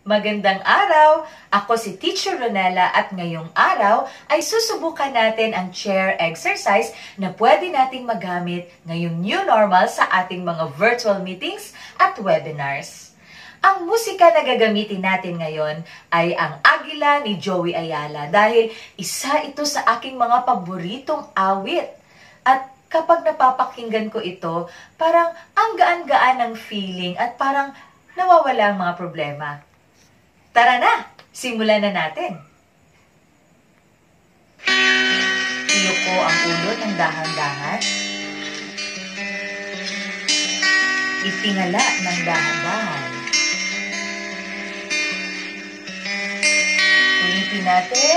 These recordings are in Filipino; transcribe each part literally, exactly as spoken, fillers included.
Magandang araw! Ako si Teacher Ronella at ngayong araw ay susubukan natin ang chair exercise na pwede nating magamit ngayong new normal sa ating mga virtual meetings at webinars. Ang musika na gagamitin natin ngayon ay ang Agila ni Joey Ayala dahil isa ito sa aking mga paboritong awit. At kapag napapakinggan ko ito, parang ang gaan-gaan ng feeling at parang nawawala ang mga problema. Tara na! Simulan na natin. Iyuko ang ulo ng dahan-dahan. Itingala ng dahan-dahan. Ulitin natin.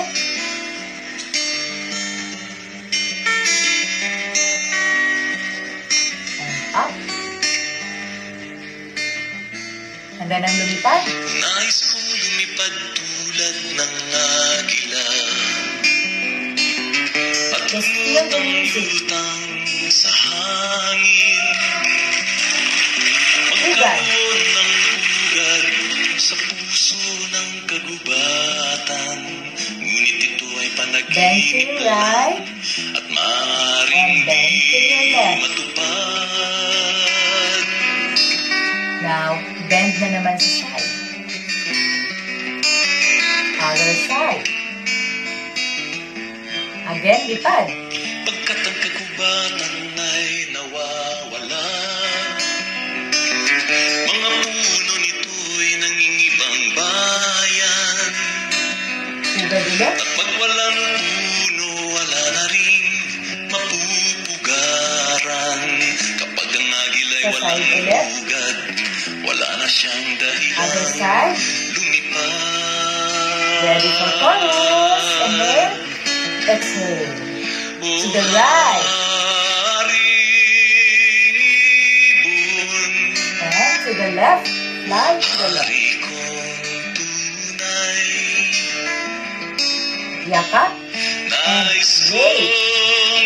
And up. Handa nang lumipad. Nais kong lumipad tulad ng agila at lumulutang sa hangin, magkaroon ng ugat sa puso ng kagubatan, ngunit ito ay panaginip right. at maaaring di matupad. Now, bend na naman sa side. Other side. Again, lipad. Pagkat ang kagubatan ay nawawala, mga puno nito'y nangingibang bayan. Ugad ulit. At pag walang puno, wala na rin mapupugaran. Kapag ang agila'y Sa walang side ulit. ugad, wala na siyang dahilan Other side. lumipad. Ready for chorus. And then, exhale. To the right. And to the left. Fly to the left. Hari kong tunay, Yakap. nais wait. kong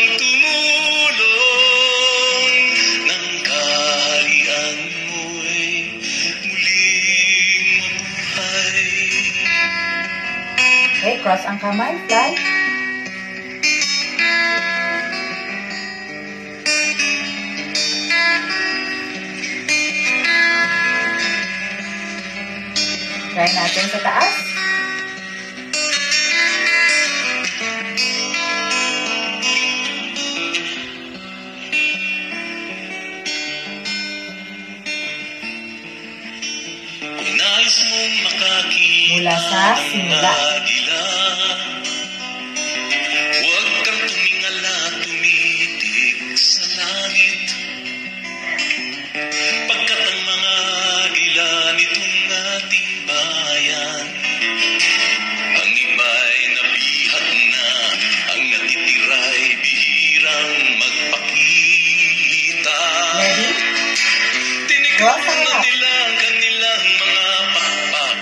tumulong ng kaharian mo'y muling mabuhay. Okay, cross ang kamay. Fly. Try natin sa taas. Kung nais mong makakita Mula sa simula. ng agila, huwag kang tumingala, tumitig sa langit. Pagkat ang mga agila nitong ating bayan, ang iba'y nabihat na, ang natitira'y bihirang magpakita. Ready? Tinigaw Cross ang na lahat. nila ang kanilang mga pakpak.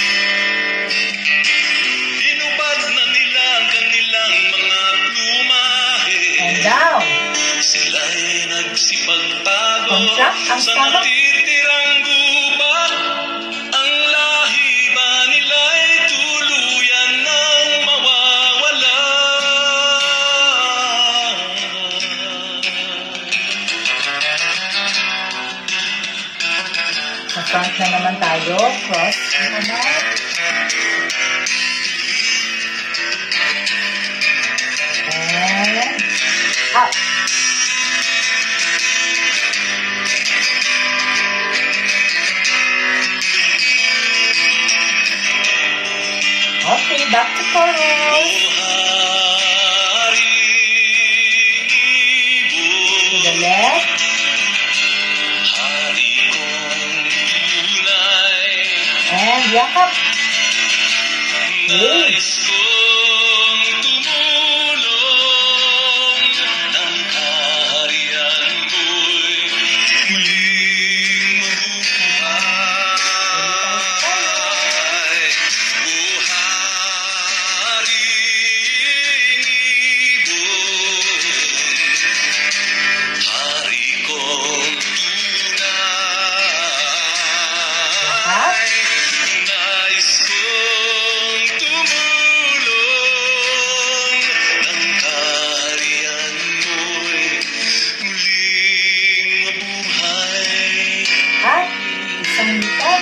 Inubad na nila ang kanilang mga plumahe. And down. Sila'y nagsipagtago Contract ang sa stomach. natitirang gubat. Ang lahi ba nila'y tuluyan ng mawawala? Sa front na naman tayo. Cross ang kamay. And up. Okay, back to chorus. O hari To the left. hari kong tunay, And yakap. nais kong tumulong ng kaharian mo'y muling mabuhay. O hari bumitaw.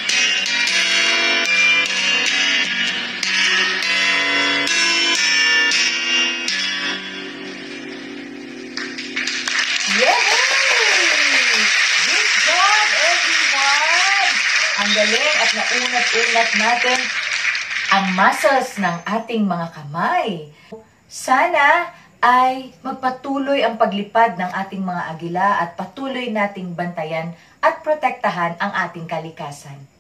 Yay! Good job, everyone! Ang galing at naunat-unat natin ang muscles ng ating mga kamay. Sana ay magpatuloy ang paglipad ng ating mga agila at patuloy nating bantayan at protektahan ang ating kalikasan.